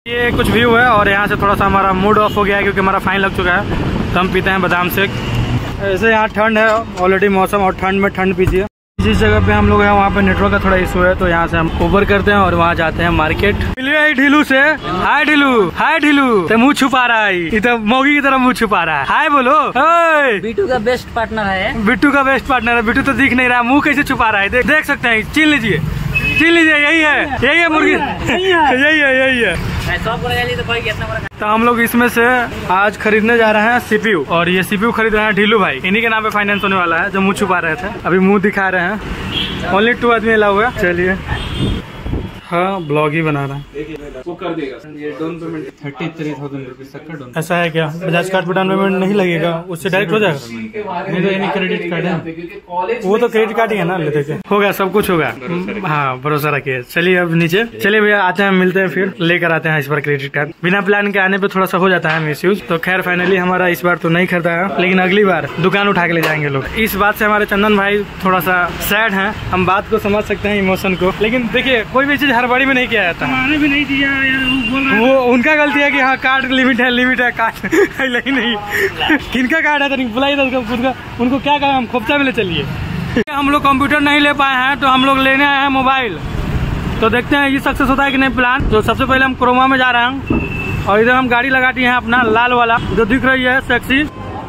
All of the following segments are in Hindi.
ये कुछ व्यू है और यहाँ से थोड़ा सा हमारा मूड ऑफ हो गया है क्योंकि हमारा फाइन लग चुका है, तो हम पीते हैं बादाम शेक। ऐसे यहाँ ठंड है ऑलरेडी मौसम, और ठंड में ठंड पीजिए। जिस जगह पे हम लोग हैं वहाँ पे नेटवर्क का थोड़ा इशू है, तो यहाँ से हम ऊबर करते हैं और वहाँ जाते हैं मार्केट। मिलिए ढीलू से। हाय ढीलू, हाय ढीलू। तो मुँह छुपा रहा है, ये तो मौगी की तरह मुँह छुपा रहा है। हाय बोलो। बिट्टू का बेस्ट पार्टनर है। बिट्टू का बेस्ट पार्टनर है। बिट्टू तो दिख नहीं रहा, मुँह कैसे छुपा रहा है, देख सकते हैं। छीन लीजिए, छीन लीजिए। यही है मुर्गी, यही है। तो हम लोग इसमें से आज खरीदने जा रहे हैं CPU, और ये CPU खरीद रहे हैं ढीलू भाई। इन्हीं के नाम पे फाइनेंस होने वाला है, जो मुंह छुपा रहे थे, अभी मुंह दिखा रहे हैं। ओनली 2 आदमी अलाउ हुआ। चलिए, हाँ ब्लॉग ही बना रहा है। वो कर देगा। ये डाउन पेमेंट 33,000 रुपीज तक का डाउन। ऐसा है क्या? बजाज कार्ड पर डाउन पेमेंट नहीं लगेगा, उससे डायरेक्ट हो जाएगा? नहीं तो यानी क्रेडिट कार्ड है, वो तो क्रेडिट कार्ड ही है ना। लेते थे, होगा, सब कुछ होगा। हाँ, भरोसा रखिए। चलिए अब नीचे चलिए भैया, आते हैं, मिलते हैं, फिर लेकर आते हैं इस बार क्रेडिट कार्ड। बिना प्लान के आने पे थोड़ा सा हो जाता है मिसयूज। तो खैर फाइनली हमारा इस बार तो नहीं खरीदा है, लेकिन अगली बार दुकान उठा के ले जाएंगे लोग। इस बात से हमारे चंदन भाई थोड़ा सा सैड है। हम बात को समझ सकते हैं, इमोशन को, लेकिन देखिए कोई भी चीज हड़बड़ी में नहीं किया जाता। मैंने भी नहीं दिया यार, वो उनका गलती है कि हाँ कार्ड लिमिट है कार्ड नहीं। किनका कार्ड है तो बुलाइए तो खुद का, उनको क्या कहा, हम खोपचा में ले चलिए। हम लोग कंप्यूटर नहीं ले पाए हैं, तो हम लोग लेने आए हैं मोबाइल। तो देखते हैं ये सक्सेस होता है कि नहीं प्लान। तो सबसे पहले हम क्रोमा में जा रहे हैं, और इधर हम गाड़ी लगा दी है अपना लाल वाला, जो दिख रही है सेक्सी।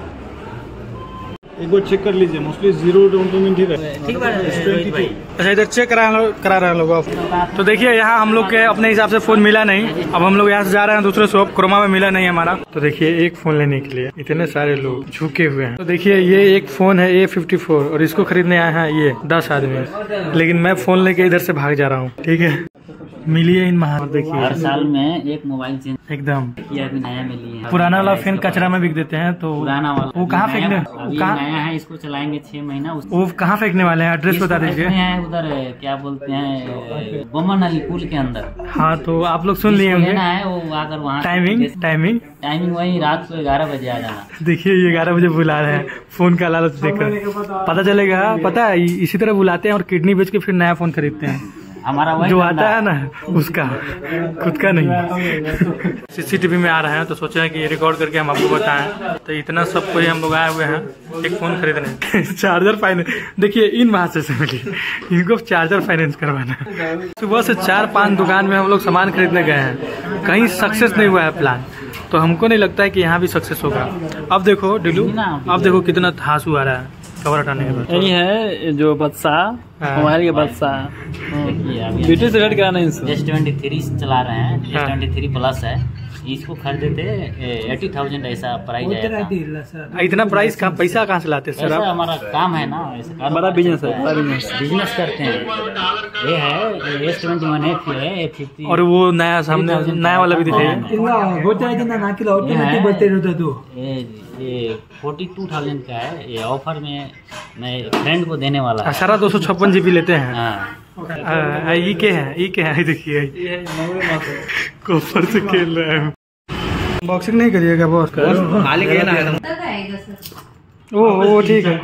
एक बार चेक कर लीजिए, मोस्टली 0 डाउन पेमेंट ही है। अच्छा, इधर चेक करा रहे हैं लोग आप। तो देखिए यहाँ हम लोग के अपने हिसाब से फोन मिला नहीं। अब हम लोग यहाँ से जा रहे हैं दूसरे शॉप, क्रोमा में मिला नहीं हमारा। तो देखिए एक फोन लेने के लिए इतने सारे लोग झुके हुए हैं। तो देखिए ये एक फोन है A54, और इसको खरीदने आए हैं ये 10 आदमी, लेकिन मैं फोन लेके इधर से भाग जा रहा हूँ। ठीक है, मिलिए इन महार। देखिए हर साल में एक मोबाइल चेंज एकदम किया, अभी नया मिली है। पुराना वाला फैन कचरा में बिक देते हैं, तो पुराना वाला वो कहाँ फेंकने, नया है, इसको चलाएंगे 6 महीना। वो कहाँ फेंकने वाले हैं? एड्रेस बता दीजिए। उधर क्या बोलते हैं, बमन अली पुल के अंदर। हाँ, तो आप लोग सुन लिए होंगे। है वो आकर वहाँ टाइमिंग वही रात को 11 बजे आ जाना। देखिए ये 11 बजे बुला रहे हैं, फोन का लालच देखकर पता चलेगा। पता है इसी तरह बुलाते हैं और किडनी बेच के फिर नया फोन खरीदते हैं। हमारा वही जो आता है ना उसका, खुद का नहीं। CCTV में आ रहे हैं, तो सोचा है कि रिकॉर्ड करके हम आपको बताएं। तो इतना सब कोई हम लोग आए हुए हैं एक फोन खरीदने। चार्जर फाइनेंस, देखिए इन महाशय से मिली, इनको चार्जर फाइनेंस करवाना। सुबह से 4-5 दुकान में हम लोग सामान खरीदने गए हैं, कहीं सक्सेस नहीं हुआ है प्लान। तो हमको नहीं लगता है कि यहाँ भी सक्सेस होगा। अब देखो डिलू, अब देखो कितना धांसू आ रहा है कवर हटाने के बाद। यही है जो बादशाह, मोबाइल के बादशाह, ब्यूटी से रेड कराना। S23 चला रहे हैं, S23 प्लस है। इसको खरीदे थे 80,000 ऐसा प्राइस आया था। इतना प्राइस का पैसा कहाँ से लाते सर? हमारा काम है ना, बड़ा बिजनेस है, बिजनेस करते हैं। ये है S21 है, A50, और वो नया सामने नया वाला भी दिखाइए। ये 42,000 का है। ये ऑफर में मैं फ्रेंड को देने वाला है। सारा 256 GB लेते हैं। हाँ, ये क्या है? देखिए कॉपर से खेल रहे हैं। बॉक्सिंग नहीं करिएगा बॉस? ओ ठीक है।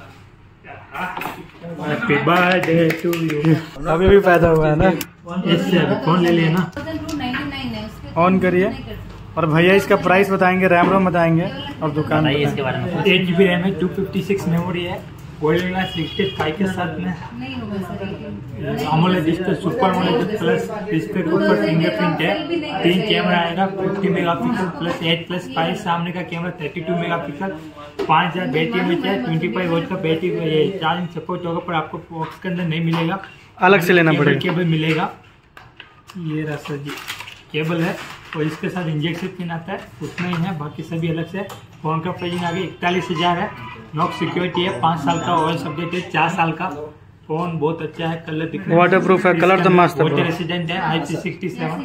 Happy birthday to you. अभी भी पैदा हुआ है ना, इससे फोन ले लिए ना। ऑन करिए, और भैया इसका प्राइस बताएंगे, रैम रोम बताएंगे, और दुकान इसके बारे में। 8 GB रैम है, 256 मेमोरी है, गोल्डन ग्लास 65 के साथ में AMOLED display, super AMOLED plus display के ऊपर फिंगरप्रिंट है। 3 कैमरा आएगा, 50 मेगापिक्सल प्लस 8+5, सामने का कैमरा 32 मेगापिक्सल, 5000 बैटरी में है, 25 वोल्ट का बैटरी चार्जिंग सपोर्ट होगा, पर आपको बॉक्स के अंदर नहीं मिलेगा, अलग से लेना पड़ेगा। केबल मिलेगा, ये रहा सर जी केबल है, और इसके साथ इंजेक्शन पिन आता है, उतना ही है, बाकी सभी अलग से। फोन का प्राइसिंग आगे 41,000 है, नॉक सिक्योरिटी है, 5 साल का ऑयल सब्जेक्ट है, 4 साल का। फोन बहुत अच्छा है, कलर दिखने वाटर प्रूफ है, कलर तो मस्त है, वाटर रेसिडेंट है, IP67।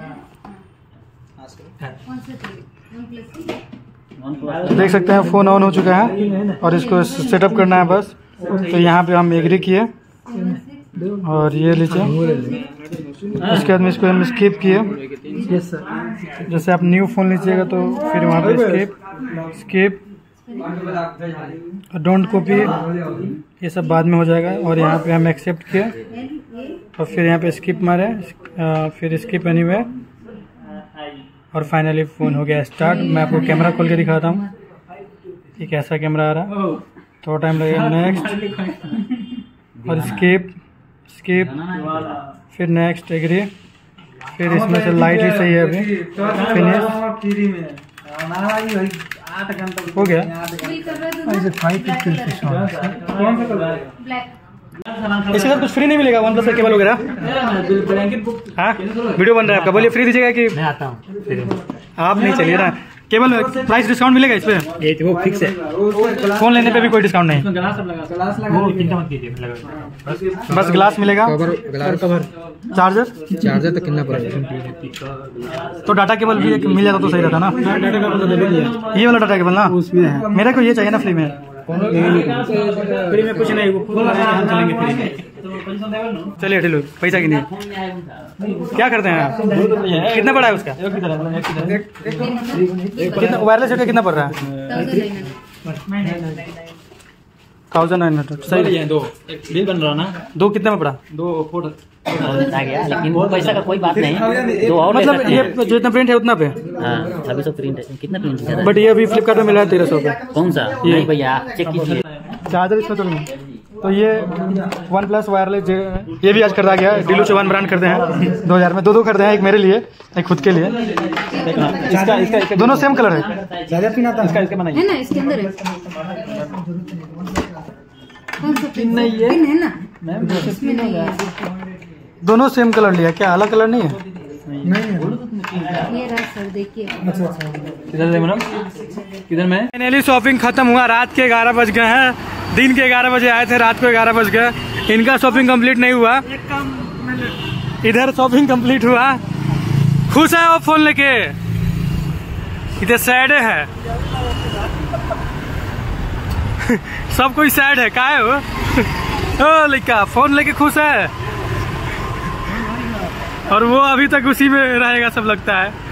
देख सकते हैं फोन ऑन हो चुका है, और इसको सेटअप करना है बस। तो यहाँ पे हम एग्री किए, और ये लीजिए। उसके बाद में इसको हम स्किप किए। जैसे आप न्यू फोन लीजिएगा तो फिर वहाँ पे स्किप, डोंट कॉपी, ये सब बाद में हो जाएगा। और यहाँ पे हम एक्सेप्ट किए, और फिर यहाँ पे स्किप मारे, फिर स्किप एनीवे, और फाइनली फ़ोन हो गया स्टार्ट। मैं आपको कैमरा खोल के दिखाता हूँ कि कैसा कैमरा आ रहा है। थोड़ा टाइम लगेगा। नेक्स्ट और स्किप, फिर नेक्स्ट एग्री, फिर इसमें से लाइट ही सही है अभी। फिनिश हो गया। इसके साथ कुछ फ्री नहीं मिलेगा? वन प्लस का केबल वगैरह? हाँ, वीडियो बन रहा है आपका, बोलिए फ्री दीजिएगा कि? मैं आता हूँ। आप नहीं चलिए ना। केबल में प्राइस डिस्काउंट मिलेगा इस पे? ये वो फिक्स है। फोन लेने पे भी कोई डिस्काउंट नहीं? बस ग्लास मिलेगा। चार्जर तो कितना पड़ेगा? तो डाटा केबल भी मिल जाता तो सही रहता ना। ये वाला डाटा केबल ना उसमें है। मेरे को ये चाहिए ना फ्री में। फ्री में कुछ नहीं, चलेंगे फ्री में। चलिए ठीक है, पैसा की नहीं। क्या करते हैं आप? कितना पड़ा है उसका? कितना वायरलेस सेट कितना पड़ रहा है? 1900। सही है। 2 बिल बन रहा ना। 2 कितने में पड़ा? 2 फोटो आ गया, लेकिन वो पैसा का कोई बात नहीं। 2 और मतलब ये जो इतना प्रिंट है उतना पे? हाँ, 2600 प्रिंट है। कितना प्रिंट है? बट ये अभी फ्लिपकार्ट में मिला है 1300 पे। कौन सा? ये भैया चेक कीजिए। चार्जर इसमें तो नहीं। तो ये वन प्लस वायरलेस ये भी आज कर दिया गया है। डीलू 1 ब्रांड करते हैं 2000 में। 2 करते हैं, एक मेरे लिए, एक खुद के लिए। इसका दोनों सेम कलर है। इसका बनाइए है ना, इसके अंदर है। पिन नहीं है ना मैम, दोनों सेम कलर लिया। क्या अलग कलर नहीं है? नहीं है। ये रहा सर, देखिए। अच्छा किधर है मैडम? किधर में? फाइनली शॉपिंग खत्म हुआ। रात के 11 बज गए हैं। दिन के 11 बजे आए थे, रात को 11 बज गए। इनका शॉपिंग कंप्लीट नहीं हुआ, इधर शॉपिंग कंप्लीट हुआ। खुश है वो फोन लेके? इधर सैड है। सब कोई सैड है। का है वो? ओ लड़का फोन लेके खुश है, और वो अभी तक उसी में रहेगा सब लगता है।